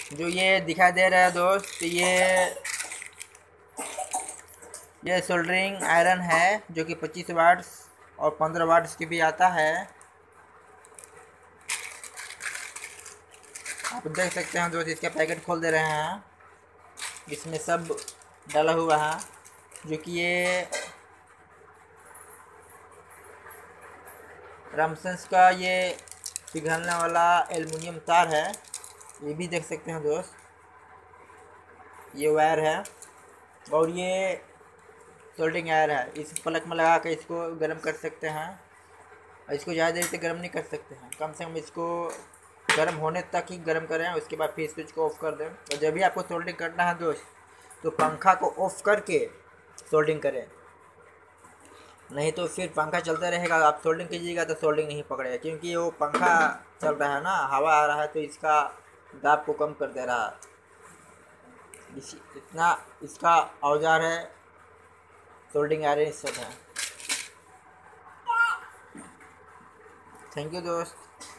जो ये दिखाई दे रहा है दोस्त, ये सोल्डरिंग आयरन है जो कि 25 वाट्स और 15 वाट्स की भी आता है। आप देख सकते हैं दोस्त, इसका पैकेट खोल दे रहे हैं। इसमें सब डाला हुआ है, जो कि ये रामसन्स का ये पिघलने वाला एल्युमिनियम तार है। ये भी देख सकते हैं दोस्त, ये वायर है और ये सोल्डरिंग आयर है। इस प्लग में लगा कर इसको गर्म कर सकते हैं, और इसको ज़्यादा देर से गर्म नहीं कर सकते हैं। कम से कम इसको गर्म होने तक ही गर्म करें, उसके बाद फिर स्विच को ऑफ कर दें। और जब भी आपको सोल्डरिंग करना है दोस्त, तो पंखा को ऑफ करके सोल्डरिंग करें, नहीं तो फिर पंखा चलता रहेगा, आप सोल्डरिंग कीजिएगा तो सोल्डरिंग नहीं पकड़ेगा, क्योंकि वो पंखा चल रहा है ना, हवा आ रहा है तो इसका दाब को कम कर दे रहा है। इतना इसका औजार है, सोल्डरिंग आयरन सब है। थैंक यू दोस्त।